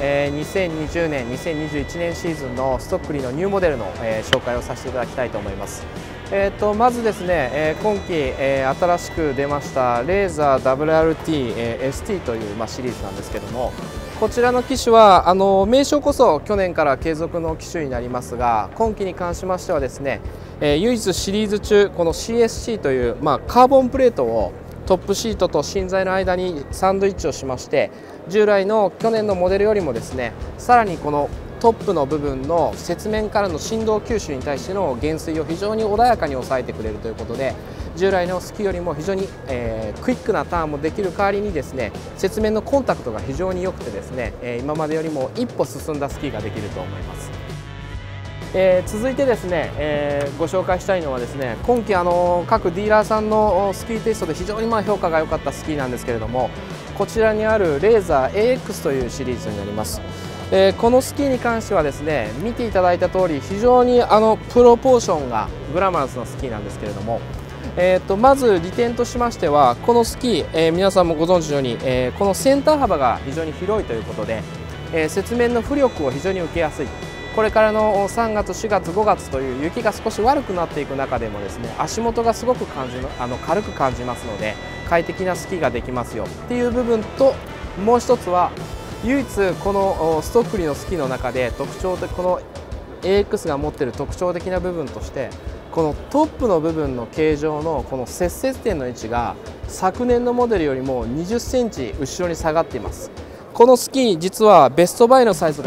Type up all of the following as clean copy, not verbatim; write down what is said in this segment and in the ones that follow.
2020年、2021年シーズンのストックリーのニューモデルの、紹介をさせていただきたいと思います。まずですね、今季、新しく出ましたレーザー WRT、ST という、シリーズなんですけども、こちらの機種は名称こそ去年から継続の機種になりますが、今季に関しましてはですね、唯一シリーズ中この CSC という、カーボンプレートをトップシートと芯材の間にサンドイッチをしまして、従来の去年のモデルよりもですね、さらにこのトップの部分の雪面からの振動吸収に対しての減衰を非常に穏やかに抑えてくれるということで、従来のスキーよりも非常に、クイックなターンもできる代わりにですね、雪面のコンタクトが非常に良くてですね、今までよりも一歩進んだスキーができると思います。続いてですね、ご紹介したいのはですね、今季各ディーラーさんのスキーテストで非常に評価が良かったスキーなんですけれども、こちらにあるレーザー AX というシリーズになります。このスキーに関してはですね、見ていただいた通り非常にプロポーションがグラマラスなスキーなんですけれども、まず利点としましては、このスキー、皆さんもご存知のように、このセンター幅が非常に広いということで、雪面の浮力を非常に受けやすい。これからの3月、4月、5月という雪が少し悪くなっていく中でもですね、足元がすごく軽く感じますので、快適なスキーができますよっていう部分と、もう一つは唯一このストックリーのスキーの中で特徴的、この AX が持っている特徴的な部分として、このトップの部分の形状のこの接接点の位置が昨年のモデルよりも20センチ後ろに下がっています。このスキー実はベストバイのサイズが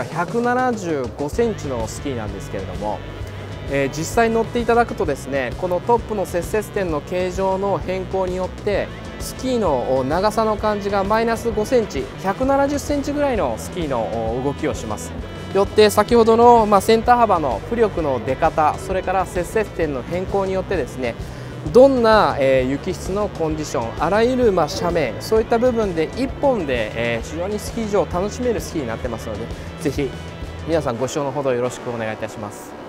175センチのスキーなんですけれども、実際乗っていただくとですね、このトップの接接点の形状の変更によってスキーの長さの感じがマイナス5センチ、170センチぐらいのスキーの動きをします。よって先ほどのセンター幅の浮力の出方、それから接接点の変更によってですね、どんな雪質のコンディション、あらゆる斜面、そういった部分で1本で非常にスキー場を楽しめるスキーになってますので、ぜひ皆さんご視聴のほどよろしくお願いいたします。